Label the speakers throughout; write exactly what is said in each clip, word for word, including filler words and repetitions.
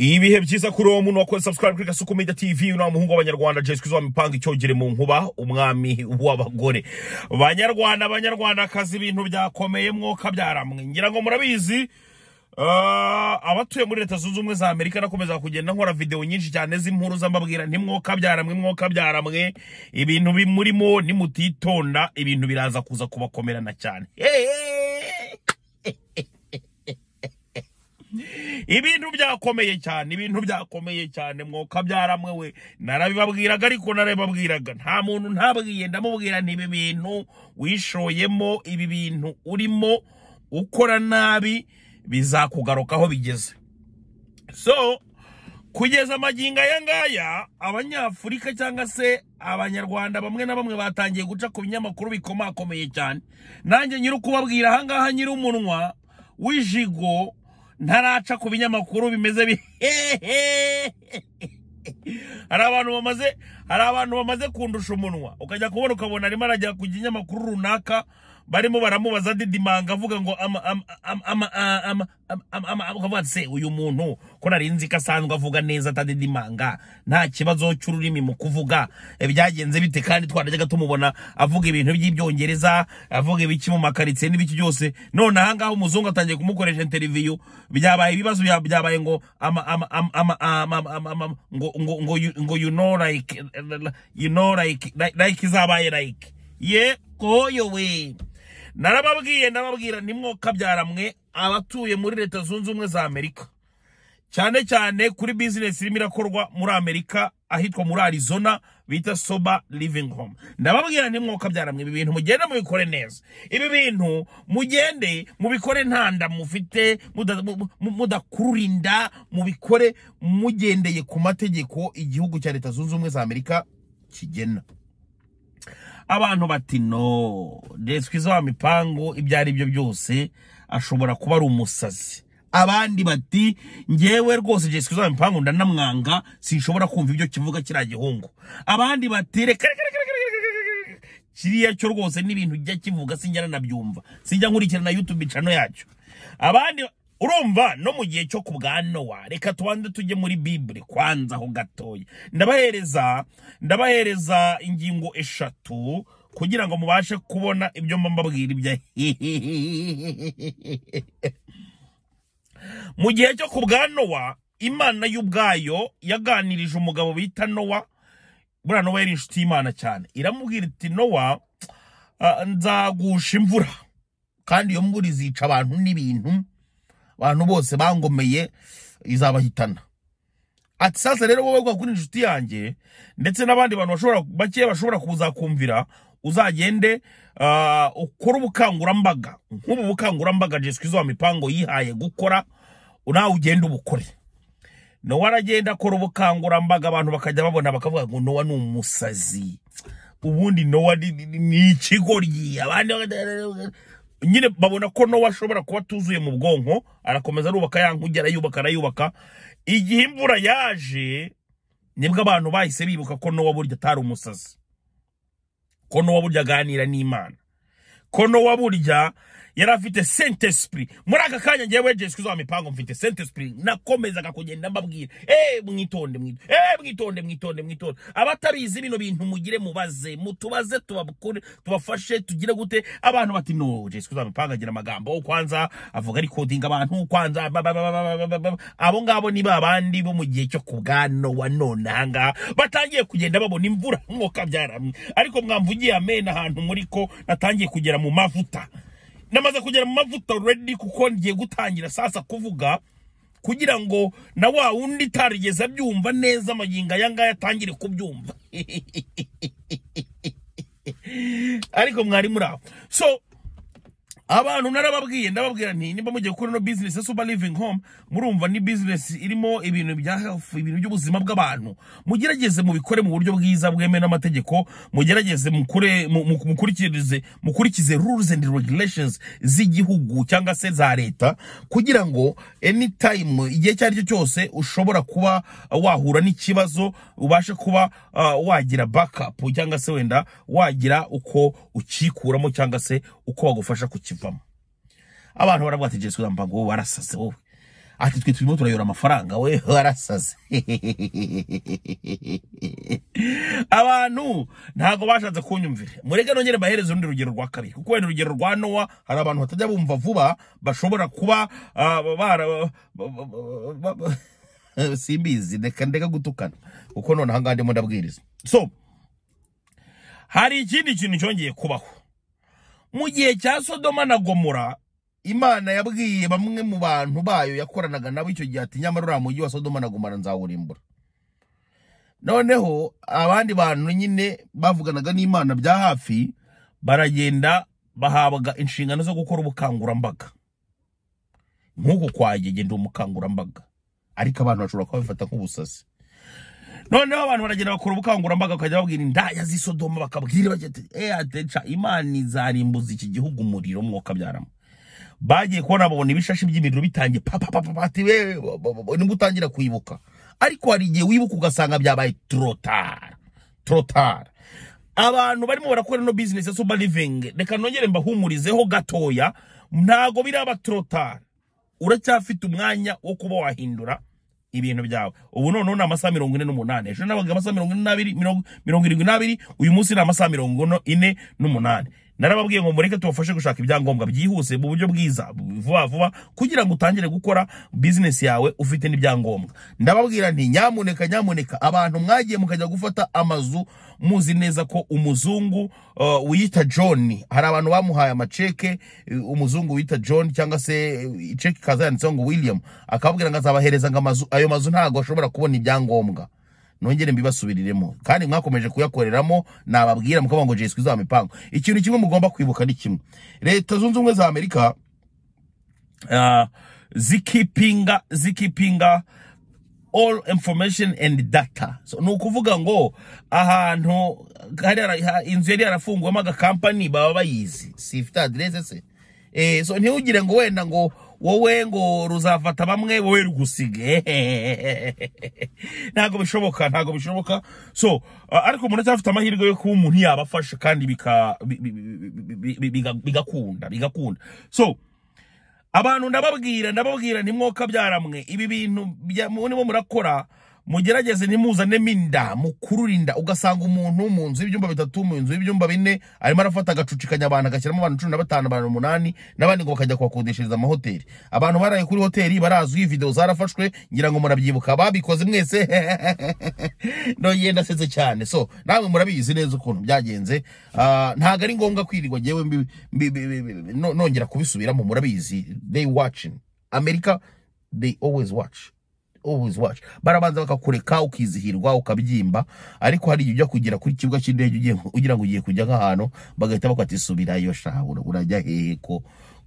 Speaker 1: Ibihe byiza kuri uwo muntu wakoze subscribe kuri Kasuku Media T V una muhungu w'abanyarwanda Jeswe zo mipanga icyogere mu nkuba umwami w'abagore banyarwanda abanyarwanda kazi ibintu byakomeye mwoka byaramwe ngira ngo murabizi uh, abatuye muri leta zunze ubumwe za Amerika nakomeza kugenda nkora video nyinshi cyane z'impuruza mbabwira nti mwoka byaramwe mwoka byaramwe ibintu bimurimo nimutitonda ibintu biraza kuza kubakomerana cyane ibintu byakomeye cyane ibintu byakomeye cyane mwoka byaramwe we narabibabwiraga ariko narabibabwiraga nta muntu ntabwiye ndamubwira nti ibi bintu wishoyemo ibi bintu urimo ukora nabi bizakugarukaho bigeze. So kugeza maginga yangaya abanyafurika cyangwa se abanyarwanda bamwe na bamwe batangiye guca ku binyamakuru bikomakomeye cyane nanjye nyiri kubabwira ahangaha nyiri umunwa w'ijigo ntaraca ku binyamakuru bimeze bi hari abantu bamaze hari abantu bamaze kundusha umunwa ukajya kubona ukabona arimo arajya ku kinyamakuru runaka barimo baramubaza didimanga avuga ngo ama ama ama ama ama ama se uyu muntu ko narinzi kasanzwe avuga neza atadidimanga nta kibazo cy'ururimi mu kuvuga byagenze bite kandi twarajyaga tumubona avuga ibintu by'ibyongereza avuga ibiki mu makaritse n'ibiki byose none ahangaho umuzungu atangiye kumukoresha interview byabaye ibibazo byabaye ngo ama ama ama ngo ngo ngo you know like you know like like izabaye like ye koyo we narababwiye nababwira nimwoka byaramwe abatuye muri leta zunze ubumwe za Amerika cyane cyane kuri business irimo irakorwa muri Amerika ahitwa muri Arizona bita Sober Living Home ndababwira nimwoka byaramwe ibi bintu mugende mubikore neza ibi bintu mugende mubikore ntanda mufite mudakururinda mubikore mugendeye ku mategeko igihugu cya leta zunze ubumwe za Amerika kigena. Abantu bati no Jeswe zo mipango ibyari byo byose ashobora kuba ari umusazi abandi bati ngewe rwose Jeswe zo mipango ndanamwanga sinshobora kumva ibyo kivuga kira gihungu abandi bati reka kiriya cyo rwose n'ibintu bijya kivuga sinjya nabyumva sinjya nkurikirana YouTube channel yacyo abandi urumva no mu gihe cyo kubwanowa reka tubanze tujye muri Bible kwanza ho gatoya ndabahereza ndabahereza ingingo eshatu kugira ngo mubashe kubona ibyo mbabwira ibya mu gihe cyo kubwanowa Imana y'ubwayo yaganirije umugabo bita Nowa bura Nowa yari inshuti y'Imana cyane iramubwira iti Nowa uh, nzagusha imvura kandi iyo mvura izica abantu n'ibintu abantu bose bangomeye izabahitana ati sasa rero wowe gwa kuri inshuti yanjye ndetse n'abandi bantu bashobora bake bashobora kuzakumvira uzagende uh, ukora ubukangurambaga nk'ubu bukangurambaga Jeswe zo mipango yihaye gukora unawe ugenda ubukore no waragenda akora ubukangurambaga abantu bakajya babona bakavuga ngo Nowa ni umusazi ubundi Nowa ni ikigoryi abandi nyine babona ko Nowa ashobora kuba tuzuye mu bwonko arakomeza arubaka yankugera yubaka arayubaka igihe imvura yaje nibwo abantu bahise bibuka ko Nowa burya atari umusazi ko Nowa burya aganira n'Imana ko Nowa burya yari afite Saint Esprit muri aka kanya ngewe Jeswe zo mipango mfite Saint Esprit nakomezaga kugenda mbabwira eh mwitonde mwitonde eh mwitonde mwitonde mwitonde abatabizi bino bintu mugire mubaze mutubaze tubakure tubafashe tugire gute abantu bati no Jeswe zo mipango agira amagambo kwanza avuga ari coding abantu kwanza abo ngabo ni babandi bo mu gihe cyo kubwano wa none hanga batangiye kugenda babona imvura mwoka byaramwe ariko mwamvugiye amen ahantu muri ko natangiye kugera mu mavuta namaze kugera mu mavuta ready kuko ngiye gutangira sasa kuvuga kugira ngo na wa wundi tarigeza byumva neza maginga yanga yatangire kubyumva ariko mwari muraho. So abantu narababwiye ndababwira nti nimba mugiye kuri no business Sober Living Home murumva ni business irimo ibintu bya health ibintu by'ubuzima bw'abantu mugerageze mu bikore mu buryo bwiza bweme n'amategeko mugerageze mukure mukurikirize mukurikize rules and regulations z'igihugu cyangwa se za leta kugira ngo anytime igihe cyari cyo cyose ushobora kuba wahura n'ikibazo ubashe kuba uh, wagira backup cyangwa se wenda wagira uko ukikuramo cyangwa se uko bagufasha kukiva abantu barabwatije Jeswe zo mipango barasase wowe ati twe turimo turayora amafaranga we warasaze. Abantu ntago bashatse kunyumvira. Mureke nongere bahereze urundi rugero rwa kabiri, kuko wenda urugero rwa Nowa hari abantu batajya bumva vuba bashobora kuba bara simbizi ndeka ndeka gutukana uko none hangande mu ndabwiriza. So hari ikindi kintu cyongeye kubaho mu gihe cya Sodoma na Gomora. Imana yabwiye bamwe mu bantu bayo yakoranaga nabo icyo gihe ati nyamara uriya mujyi wa Sodoma na Gomora nzawurimbura. Noneho abandi bantu nyine bavuganaga n'Imana bya hafi baragenda bahabwa inshingano zo gukora ubukangurambaga. Nkuko kwagege ndi umukangurambaga, ariko abantu bashobora kubifata nk'ubusasi. Noneho abantu baragenda bakora ubukangurambaga bakajya babwira indaya z'i Sodoma, bakabwira bati eh ateca Imana izarimbuza iki gihugu umuriro mwoka byaramo. Bagiye kubona babona ibishashi by'imiriro bitangiye papa papa pati we ni gutangira kwibuka, ariko hari igihe wibuka ugasanga byabaye trotar trotar. Abantu barimo barakora no business ya Sober Living, reka nongere mbahumurizeho gatoya, ntago biraba trotar. Uracyafite umwanya wo kuba wahindura ibintu byawe. Ubu none na amasaha mirongo ine n'umunani, ejo nabaga amasaha mirongo ine n'abiri mirongo irindwi n'abiri, uyu munsi na amasaha mirongo ine n'umunani. Narababwiye ngo mureke tubafashe gushaka ibyangombwa byihuse mu buryo bwiza vuba vuba kugira ngo utangire gukora business yawe ufite n'ibyangombwa. Ndababwira nti nyamuneka nyamuneka abantu mwagiye mukajya gufata amazu muzi neza ko umuzungu uh, wiyita John, hari abantu bamuhaye amaceke, umuzungu wiyita John cyangwa se iceke kazanditseho ngo William, akababwira ngo azabahereza ngo amazu, ayo mazu ntago ashobora kubona ibyangombwa. Nongere mbibasubiriremo kandi mwakomeje kuyakoreramo, nababwira mukavuga ngo Jesu izaba mipango. Ikintu kimwe mugomba kwibuka ni kimwe, Leta Zunze Ubumwe za Amerika uh, zikipinga zikipinga all information and data. So nukuvuga ngo ahantu hari inzu yari yarafungwemo aga company baba bayizi, sifite address se eh so ntihugire ngo wenda ngo wowe ngo ruzafata bamwe wowe rugusige. Ntago bishoboka, ntago bishoboka. So uh, ariko umuntu cyafite amahirwe yo kuba umuntu yabafasha kandi bika bigakunda bigakunda. So abantu ndababwira ndababwira ntimwoka byaramwe ibi bintu murimo murakora, mugerageze ntimuzane minda mukururinda, ugasanga umuntu mu nzu y'ibyumba bitatu mu nzu y'ibyumba bine arimo arafata agacucikanya abantu agashyiramo abantu cumi na batanu abantu umunani n'abandi ngo bakajya kwakodeshereza amahoteli. Abantu baraye kuri hoteli barazwi, video zarafashwe, ngira ngo murabyibuka babikoze mwese. No yenda seze cyane. So namwe murabizi neza ukuntu byagenze. Uh, ntago ari ngombwa kwirirwa jewe nongera kubisubiramo, murabizi. They watching America, they always watch always watch. Barabanza bakakureka ukizihirwa ukabyimba, ariko hari ibyo kugira kuri kibuga cy'indege ugiye ugira ngo ugiye kujya nk'ahantu bagahita bakwatisubira iyo shaho urajya hehe ko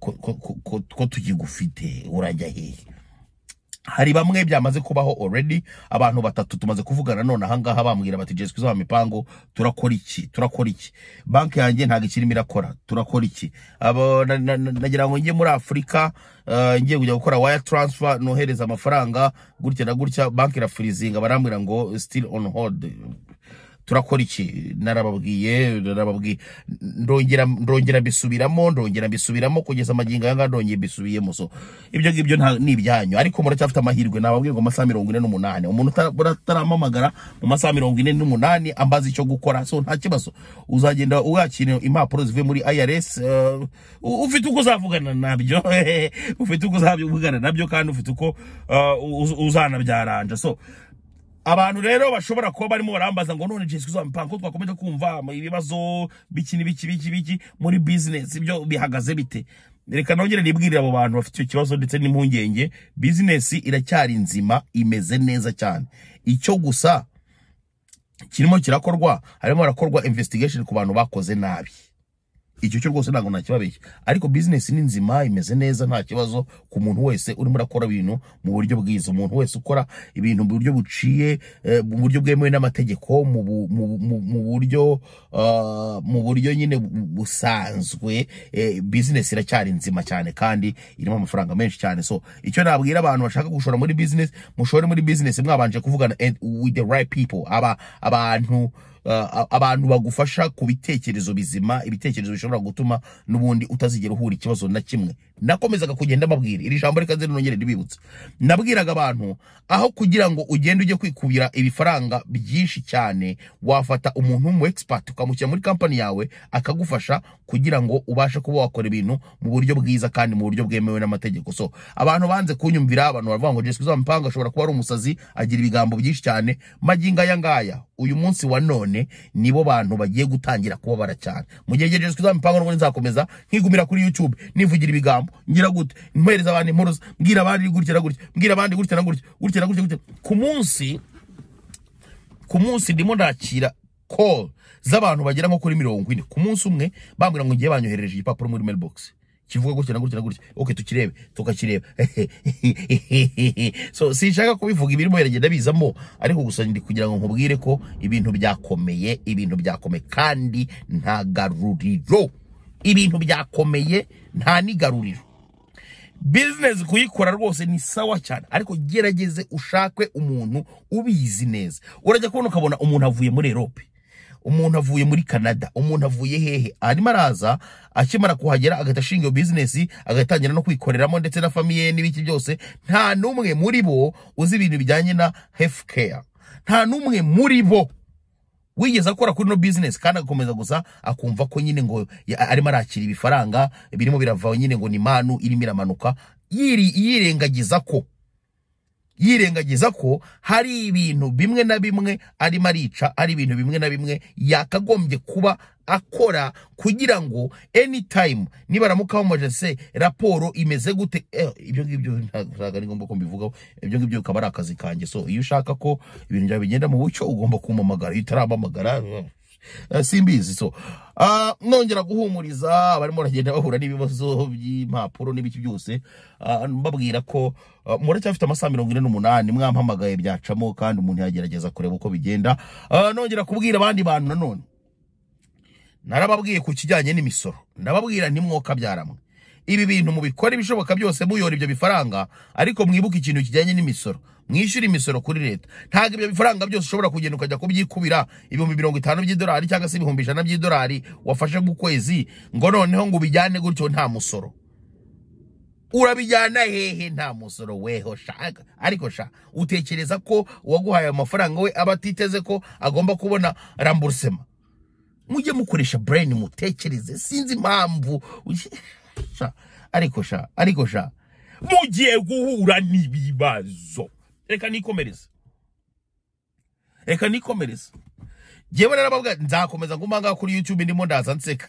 Speaker 1: ko tugigufite urajya hehe. Hari bamwe byamaze kubaho already, abantu batatu tumaze kuvugana none ahangaha bambwira bati Jesu izaba mipango, turakora iki turakora iki banki yanjye ntago ikirimo irakora, turakora iki abo nagira ngo njye muri Afrika uh, ngiye kujya gukora wire transfer nohereza amafaranga gutya na gutya, banki ra freezing barambwira ngo still on hold. Turakora iki? Narababwiye narababwiye ndongera ndongera bisubiramo ndongera bisubiramo kugeza amaginga yanga ndongeye bisubiyemo. So ibyo ngibyo nta nibyanyu, ariko muracyafite amahirwe. Nababwiye ngo amasaha mirongo ine n'umunani, umuntu utaramamagara mu masaha mirongo ine n'umunani ambaza icyo gukora. So nta kibazo, uzagenda uwakira impapuro zivuye muri I R S, uh, ufite uko uzavugana nabyo ufite uko uzavugana nabyo kandi ufite uko uh, uzanabyaranja. So abantu rero bashobora kuba barimo barambaza ngo none Jesu izaba mipango twakomeje kumva ibibazo biki n'ibiki biki biki muri business, ibyo bihagaze bite? Reka nongere nibwirira abo bantu bafite icyo kibazo ndetse n'impungenge. Business iracyari nzima, imeze neza cyane. Icyo gusa kirimo kirakorwa, harimo barakorwa investigation ku bantu bakoze nabi. Icyo cyo rwose ntago nakibabeshya, ariko business ni nzima, imeze neza, nta kibazo ku muntu wese urimo rakora ibintu mu buryo bwiza. Umuntu wese ukora ibintu mu buryo buciye, mu buryo bwemewe n'amategeko, mu buryo mu buryo nyine busanzwe, business iracyari nzima cyane kandi irimo amafaranga menshi cyane. So icyo nabwira abantu bashaka gushora muri business, mushore muri business mwabanje kuvugana with the right people, aba abantu Uh, abantu bagufasha ku bitekerezo bizima, ibitekerezo bishobora gutuma nubundi utazigera uhura ikibazo na kimwe nakomezaga kugenda mbabwira iri jambo reka nze nongere ndibibutse nabwiraga abantu aho kugira ngo ugende ujye kwikubira ibifaranga byinshi cyane wafata umuntu mu expert ukamushyira muri company yawe akagufasha kugira ngo ubashe kuba wakora ibintu mu buryo bwiza kandi mu buryo bwemewe n'amategeko. So abantu banze kunyumvira abantu baravuga ngo Jessica Uzampanga ashobora kuba ari umusazi agira ibigambo byinshi cyane maginga yangaya uyu munsi wa none nibo bantu bagiye gutangira kuba baracyane mu gihe Jessica Uzampanga n'ubundi nzakomeza nkigumira kuri YouTube nivugira ibigambo ngira gute ntwereza abandi impuruza mbwira abandi gutya gutya mbwira abandi gutya gutya gutya gutya ku munsi ku munsi ndimo ndakira call z'abantu bagera nko kuri mirongo ine ku munsi umwe bambwira ngo ngiye banyohereje igipapuro muri mailbox kivuga gutya gutya gutya okay tukirebe tukakireba so sinshaka kubivuga ibirimo biragenda bizamo ariko gusa ndi kugira ngo nkubwire ko ibintu byakomeye ibintu byakomeye kandi nta garuriro ibintu byakomeye nta nigaruriro business kuyikora rwose ni sawa cyane ariko gerageze ushakwe umuntu ubizi neza urajya kubona ukabona umuntu avuye muri Europe umuntu avuye muri Canada umuntu avuye hehe arimo araza akimara kuhagera agatashinga business agatangira no kwikoreramo ndetse na famille n'ibiki byose nta numwe muri bo uzi ibintu bijyanye na health care nta numwe muri bo wigeze akora kuri no business kandi agakomeza gusa akumva ko nyine ngo arimo arakira ibifaranga birimo biravaho nyine ngo ni manu irimo iramanuka yiri yirengagiza ko yirengagiza ko hari ibintu bimwe na bimwe ari marica ari ibintu bimwe na bimwe yakagombye kuba akora kugira ngo anytime nibaramuka bamujese raporo imeze gute eh, ibyo ngibyo ntaga ni ngomba ko mbivugaho ibyo ngibyo ukaba ari akazi kanjye. So iyo ushaka ko ibintu byawe bigenda mu bucyo ugomba kumamagara itaramamagara uh, simbizi. So uh, nongera guhumuriza barimo ragenda bahura n'ibibazo by'impapuro n'ibiki byose uh, mbabwira ko uh, muracyafite amasaha mirongo ine n'umunani mwampamagaye byacamo kandi umuntu yagerageza kureba uko bigenda. Uh, nongera kubwira abandi bantu nanone narababwiye ku kijyanye n'imisoro ndababwira ntimwoka byaramwe ibi bintu mubikora ibishoboka byose muyora ibyo bifaranga ariko mwibuka ikintu kijyanye n'imisoro mwishyura imisoro kuri leta ntago ibyo bifaranga byose ushobora kugenda ukajya kubyikubira ibihumbi mirongo itanu by'idolari cyangwa se ibihumbi ijana by'idolari wafashe mu kwezi ngo noneho ngo ubijyane gutyo nta musoro urabijyana hehe nta musoro weho shaga ariko sha utekereza ko uwaguhaye amafaranga we abatiteze ko agomba kubona remboursement mujye mukoresha brain mutekereze sinzi impamvu sha ariko sha ariko sha mugiye guhura n'ibibazo reka nikomereza reka nikomereza jewe narababwa nzakomeza ngumanga kuri YouTube ndimo ndaza nseka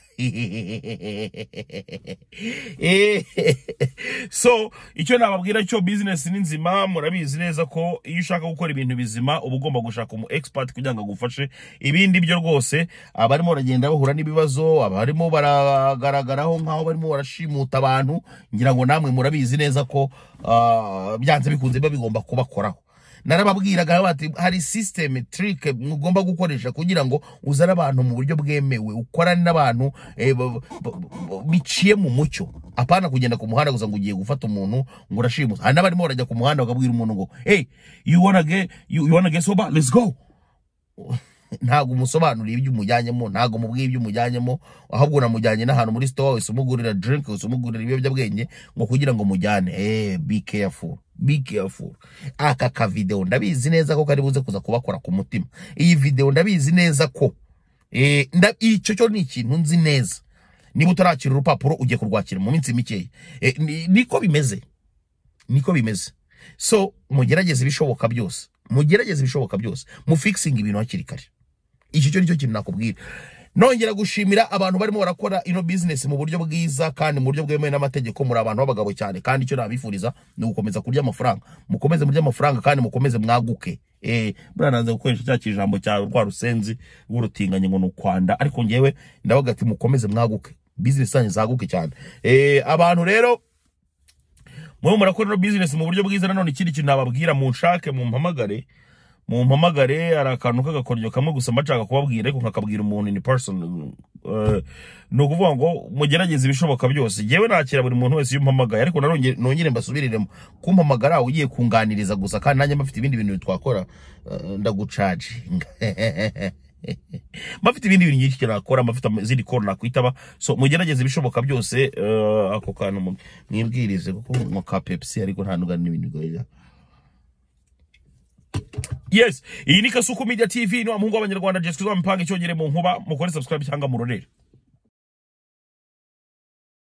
Speaker 1: so icyo nababwira cyo business ni nzima murabizi neza ko iyo ushaka gukora ibintu bizima uba ugomba gushaka umu expert kugira ngo agufashe ibindi byo rwose abarimo baragenda bahura n'ibibazo abarimo baragaragaraho nkaho barimo barashimuta abantu ngira ngo namwe murabizi neza ko uh, byanze bikunze bigomba kubakoraho. Narababwiraga bati hari system trick mugomba gukoresha kugira ngo uzara abantu mu buryo bwemewe ukorana n'abantu eh, biciye mu mucyo apana kugenda ku muhanda gusa ngo ugiye gufata umuntu ngo urashimusa hari n'abarimo barajya ku muhanda bakabwira umuntu ngo hey you wanna get you, you wanna get sober let's go ntago umusobanurira ibyo umujyanyemo ntago mubwiye ibyo umujyanyemo ahubwo namujyanye n'ahantu muri store wese umugurira drink wese umugurira ibiyobyabwenge ngo kugira ngo mujyane eh be careful be careful. Aka ka video ndabizi neza ko kari buze kuza kubakora ku mutima iyi video ndabizi neza ko eh nda icyo cyo ni ikintu nzi neza niba utarakira urupapuro ugiye kurwakira mu minsi mikeya eh, niko bimeze niko bimeze. So mugerageze ibishoboka byose mugerageze ibishoboka byose mu fixing ibintu hakiri kare icyo cyo nicyo kintu nakubwira. Nongera gushimira abantu barimo barakora ino business mu buryo bwiza kandi mu buryo bwemewe n'amategeko muri abantu b'abagabo cyane kandi icyo nabifuriza ni gukomeza kurya amafaranga mukomeze murya amafaranga kandi mukomeze mwaguke eh burananze gukoresha cya kijambo cya rwa rusenzi w'urutinganye ngo nukwanda ariko ngewe ndavuga ati mukomeze mwaguke business zanyu zaguke cyane. Eh abantu rero mwe murakora no business mu buryo bwiza nanone ikindi kintu nababwira mu nshake mu mpamagare mu mpamagare arakantu kagakoryo kamwe gusa mbacaka kubabwira ariko nkakabwira umuntu in person uh, no kuvuga ngo mugerageze ibishoboka byose jewe nakira buri muntu wese yumpamagaye ariko naronge nongere mbasubiriremo kumpamagara ugiye kunganiriza gusa kandi nanjye mbafite ibindi bintu twakora uh, ndagucaje mafite ibindi bintu byinshi cyane akora, mafite izindi call nakwitaba, so mugerageze ibishoboka byose uh, ako kantu mwibwirize kuko mu ka Pepsi ariko nta nugana n'ibindi goya. Yes, iyi ni Kasuku Media T V, no muhungu w'abanyarwanda Jesco Mpanga icyogere mu nkuba, mukore subscribe cyangwa murorere.